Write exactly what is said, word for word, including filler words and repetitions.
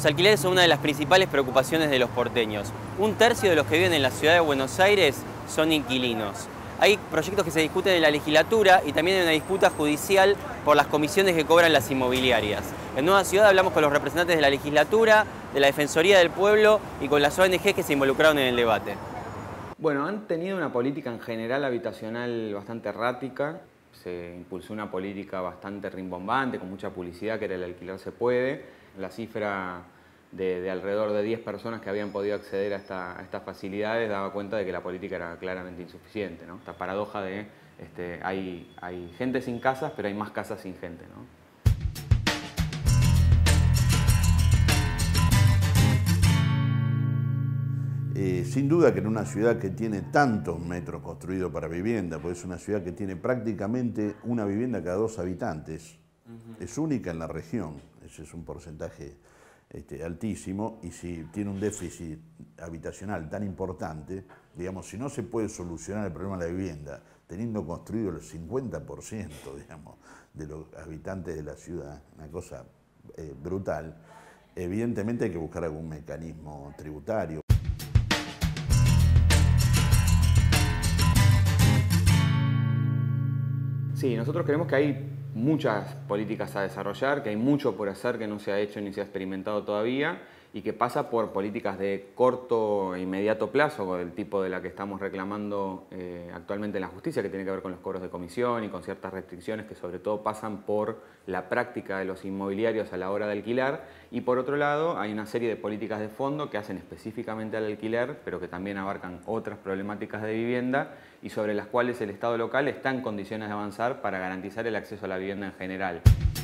Los alquileres son una de las principales preocupaciones de los porteños. Un tercio de los que viven en la ciudad de Buenos Aires son inquilinos. Hay proyectos que se discuten en la legislatura y también hay una disputa judicial por las comisiones que cobran las inmobiliarias. En Nueva Ciudad hablamos con los representantes de la legislatura, de la Defensoría del Pueblo y con las O N G que se involucraron en el debate. Bueno, han tenido una política en general habitacional bastante errática. Se impulsó una política bastante rimbombante, con mucha publicidad, que era el alquiler se puede. La cifra de, de alrededor de diez personas que habían podido acceder a, esta, a estas facilidades daba cuenta de que la política era claramente insuficiente, ¿no? Esta paradoja de este, hay, hay gente sin casas, pero hay más casas sin gente, ¿no? Eh, sin duda que en una ciudad que tiene tantos metros construidos para vivienda, pues es una ciudad que tiene prácticamente una vivienda cada dos habitantes, uh-huh. Es única en la región, ese es un porcentaje este, altísimo, y si tiene un déficit habitacional tan importante, digamos, si no se puede solucionar el problema de la vivienda, teniendo construido el cincuenta por ciento, digamos, de los habitantes de la ciudad, una cosa eh, brutal, evidentemente hay que buscar algún mecanismo tributario. Sí, nosotros creemos que hay muchas políticas a desarrollar, que hay mucho por hacer que no se ha hecho ni se ha experimentado todavía y que pasa por políticas de corto e inmediato plazo, del tipo de la que estamos reclamando eh, actualmente en la justicia, que tiene que ver con los cobros de comisión y con ciertas restricciones que sobre todo pasan por la práctica de los inmobiliarios a la hora de alquilar. Y por otro lado, hay una serie de políticas de fondo que hacen específicamente al alquiler, pero que también abarcan otras problemáticas de vivienda y sobre las cuales el Estado local está en condiciones de avanzar para garantizar el acceso a la vivienda en general.